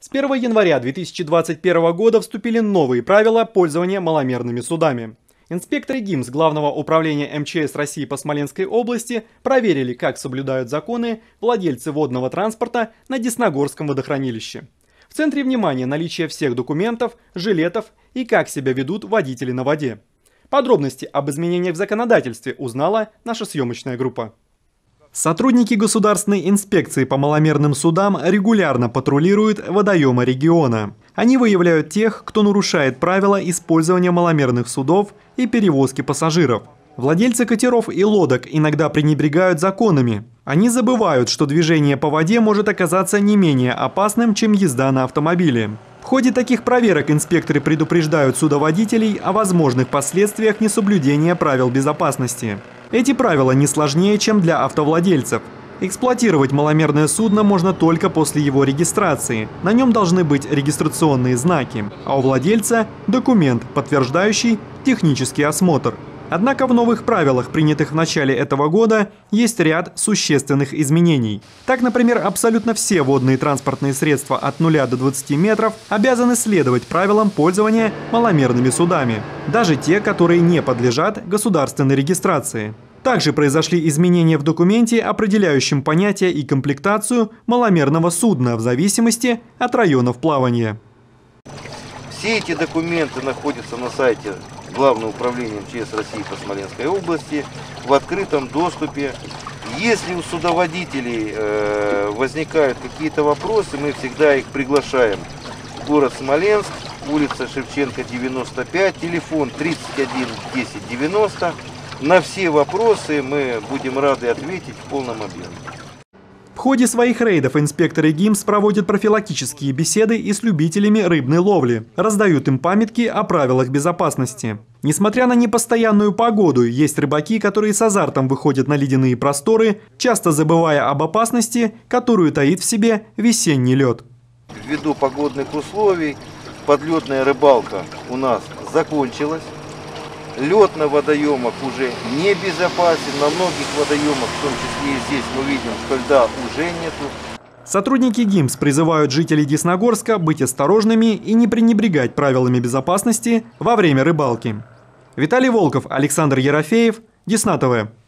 С 1 января 2021 года вступили новые правила пользования маломерными судами. Инспекторы ГИМС Главного управления МЧС России по Смоленской области проверили, как соблюдают законы владельцы водного транспорта на Десногорском водохранилище. В центре внимания наличие всех документов, жилетов и как себя ведут водители на воде. Подробности об изменениях в законодательстве узнала наша съемочная группа. Сотрудники Государственной инспекции по маломерным судам регулярно патрулируют водоемы региона. Они выявляют тех, кто нарушает правила использования маломерных судов и перевозки пассажиров. Владельцы катеров и лодок иногда пренебрегают законами. Они забывают, что движение по воде может оказаться не менее опасным, чем езда на автомобиле. В ходе таких проверок инспекторы предупреждают судоводителей о возможных последствиях несоблюдения правил безопасности. Эти правила не сложнее, чем для автовладельцев. Эксплуатировать маломерное судно можно только после его регистрации. На нем должны быть регистрационные знаки, а у владельца – документ, подтверждающий технический осмотр. Однако в новых правилах, принятых в начале этого года, есть ряд существенных изменений. Так, например, абсолютно все водные транспортные средства от 0 до 20 метров обязаны следовать правилам пользования маломерными судами, даже те, которые не подлежат государственной регистрации. Также произошли изменения в документе, определяющем понятие и комплектацию маломерного судна в зависимости от районов плавания. Все эти документы находятся на сайте Главного управления МЧС России по Смоленской области в открытом доступе. Если у судоводителей возникают какие-то вопросы, мы всегда их приглашаем в город Смоленск, улица Шевченко, 95, телефон 31 10 90. На все вопросы мы будем рады ответить в полном объеме. В ходе своих рейдов инспекторы ГИМС проводят профилактические беседы и с любителями рыбной ловли, раздают им памятки о правилах безопасности. Несмотря на непостоянную погоду, есть рыбаки, которые с азартом выходят на ледяные просторы, часто забывая об опасности, которую таит в себе весенний лед. Ввиду погодных условий подледная рыбалка у нас закончилась. Лед на водоемах уже небезопасен, на многих водоемах, в том числе и здесь, мы видим, что льда уже нету. Сотрудники ГИМС призывают жителей Десногорска быть осторожными и не пренебрегать правилами безопасности во время рыбалки. Виталий Волков, Александр Ерофеев, Десна ТВ.